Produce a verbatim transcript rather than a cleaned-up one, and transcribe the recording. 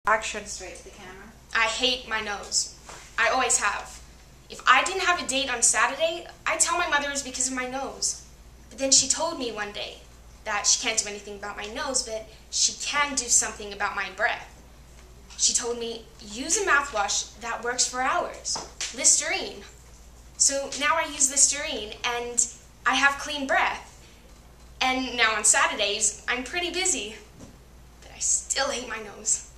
Action. Straight to the camera. I hate my nose. I always have. If I didn't have a date on Saturday, I'd tell my mother it was because of my nose. But then she told me one day that she can't do anything about my nose, but she can do something about my breath. She told me, use a mouthwash that works for hours. Listerine. So now I use Listerine, and I have clean breath. And now on Saturdays, I'm pretty busy. But I still hate my nose.